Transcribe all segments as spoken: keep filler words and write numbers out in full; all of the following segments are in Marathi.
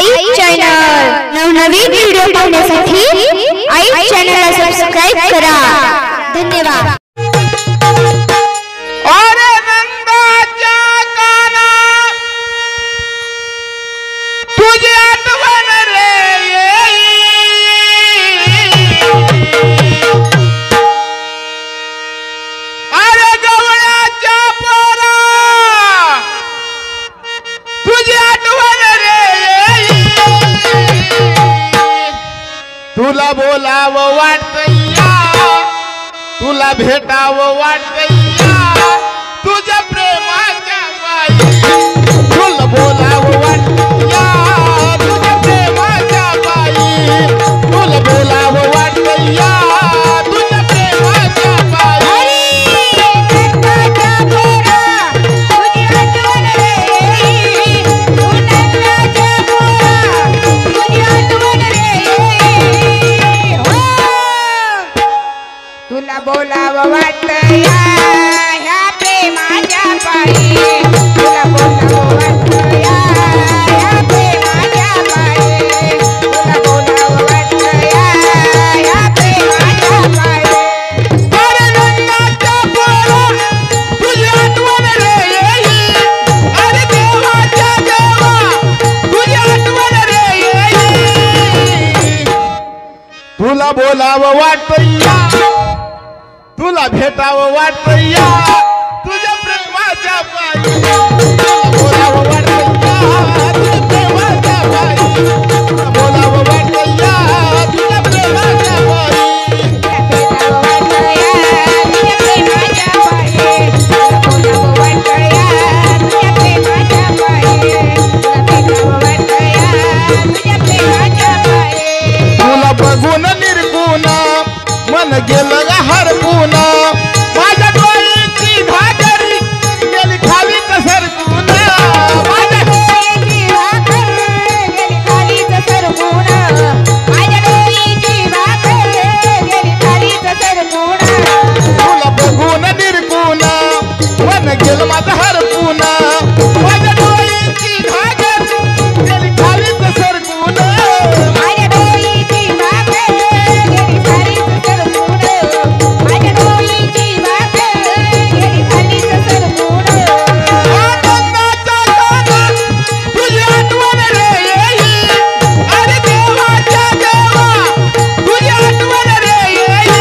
आई चॅनल नवनवीन व्हिडिओ पाहण्यासाठी आई चॅनलला सबस्क्राइब करा। धन्यवाद। अरे नंदाच्या काना तुझी आठवण रे अरे गवळ्याच्या पोरा तुझी आठवण रे तुला बोलावं वाटतंया तुला भेटावं वाटतंया तुझ्या प्रेमाच्या बाई तुला बोलावं वाटतंया तुझ्या प्रेमाच्या बाई तुला बोलावं वाटतंया तुझ्या प्रेमाच्या बाई नंदाच्या पोरा तुझी आठवण रे तू नंदाच्या पोरा तुझी आठवण रे हो तुला बोलावं वाटतंया ह्या प्रेमाच्या पायी तुला बोलावं वाटतंया ह्या प्रेमाच्या पायी तुला बोलावं वाटतंया ह्या प्रेमाच्या पायी अरे नंदाच्या पोरा तुझी आठवण रे अरे देवाच्या देवा तुझी आठवण रे तुला बोलावं वाटतंया तुला भेटावं वाटतंया तुझ्या प्रेमाच्या पायी तुला बोलावं वाटतंया तुझ्या प्रेमाच्या पायी तुला बोलावं वाटतंया तुझ्या प्रेमाच्या पायी तुला बोलावं वाटतंया तुझ्या प्रेमाच्या पायी तुला बोलावं वाटतंया तुझ्या प्रेमाच्या पायी तुला बघून निर्गुण मन गेलं ग हरपून माझ्या डोळ्याची घागरी गेली खाली सरकून माझ्या डोळ्याची भाकर गेली खालीच सरकून माझ्या डोळ्याची भाकर गेली खालीच सरकून तुला बघून निर्गुण मन गेलं माझं हरपून माझ्या डोळ्याची घागरी गेली खाली सरकून माझ्या डोळ्याची भाकर गेली खालीच सरकून माझ्या डोळ्याची भाकर गेली खालीच सरकून आनंदाचा गाणं तुझी आठवण रे अरे देवाच्या देवा तुझी आठवण रे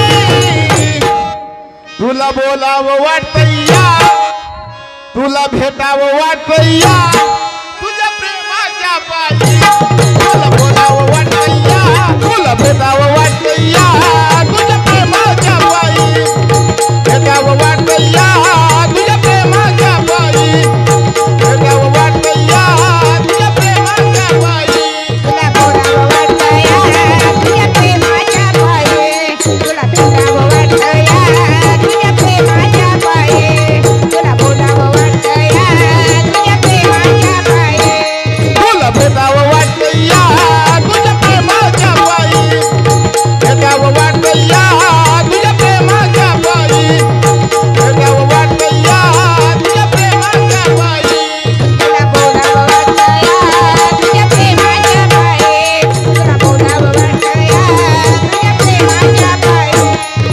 तुला बोलावं वाटतंया तुला भेटावं वाटतंया तुझ्या प्रेमाच्या पायी तुला बोलावं वाटतंया तुला भेटावं वाटतंया तुझ्या प्रेमाच्या पायी भेटावं वाटतंया तुझ्या प्रेमाच्या पायी भेटावं वाटतंया तुझ्या प्रेमाच्या पायी तुला बोलावं वाटतंया तुझ्या प्रेमाच्या पायी तुला भेटावं वाटतंया तुझ्या प्रेमाच्या पायी तुला बोलावं वाटतंया तुझ्या प्रेमाच्या पायी तुला भेटावं वाटतंया तुझ्या प्रेमाच्या पायी भेटावं वाटतंया तुझ्या प्रेमाच्या पायी भेटावं वाटतंया तुझ्या प्रेमाच्या पायी तुला बोलावं वाटतंया तुझ्या प्रेमाच्या पायी तुला बोलावं वाटतंया तुझ्या प्रेमाच्या पायी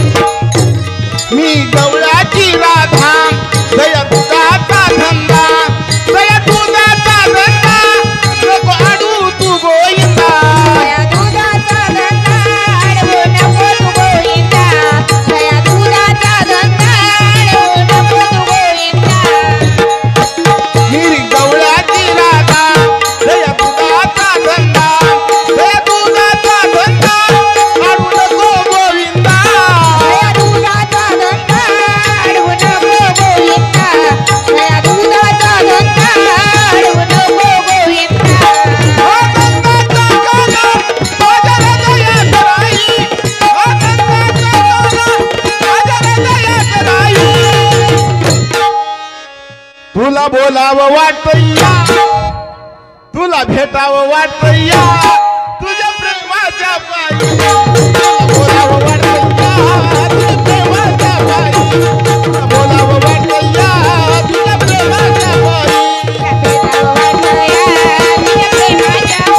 मी गवळ्याची राधा दया दुधाचा धंदा दया दुधाचा धंदा नको अडू तू गोविंदा दया दुधाचा धंदा अडवू नको तू गोविंदा दया दुधाचा धंदा अडवू नको तू गोविंदा मी गवळ्याची राधा दया दुधाचा धंदा दया दुधाचा धंदा अडू नको गोविंदा दया दुधाचा धंदा अडवू नको गोविंदा दया दुधाचा धंदा अडवू नको गोविंदा ओ नंदाचा गाणं माझ्या हृदयात राही ओ नंदाचा गाणं माझ्या हृदयात राही तुला बोलावं वाटतंया तुला भेटावं वाटतंया तुझ्या प्रेमाच्या पायी तुला बोलावं वाटतंया तुझ्या प्रेमाच्या पायी तुला बोलावं वाटतंया तुझ्या प्रेमाच्या पायी तुला भेटावं वाटतंया तुझ्या प्रेमाच्या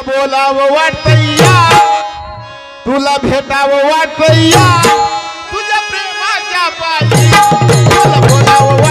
बोलावं वाटतया तुला भेटावं वाटतया तुझ्या प्रेमाच्या पायी मला बोलावं